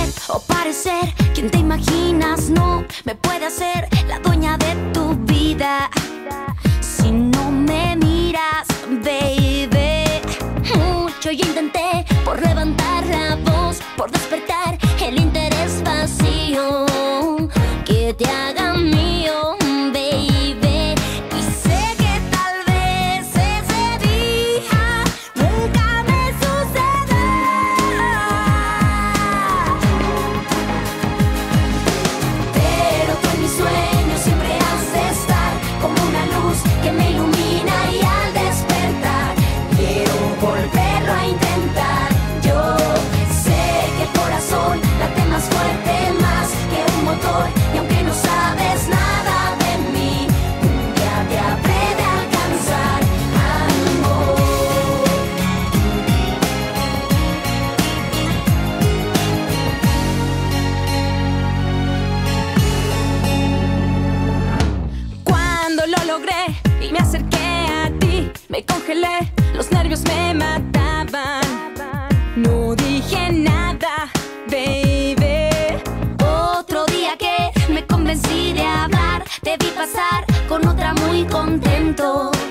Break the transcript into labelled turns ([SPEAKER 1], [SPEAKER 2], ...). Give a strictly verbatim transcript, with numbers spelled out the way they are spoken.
[SPEAKER 1] o parecer quien te imaginas no me puede hacer la dueña de tu vida si no me miras, baby. Mucho yo intenté por levantar la voz, por despertar el interés vacío que te haga mío, baby. Y sé que tal vez ese día nunca me suceda, pero tú en mis sueños siempre has de estar como una luz que me ilumina, y al despertar quiero volverlo a intentar. Yo sé que el corazón late más fuerte, más que un motor, y aunque no sabes nada de mí, un día te habré de alcanzar, amor. Cuando lo logré y me acerqué a ti, me congelé, los nervios me mataban. No dije nada, baby. Otro día que me convencí de hablar, te vi pasar con otra muy contento.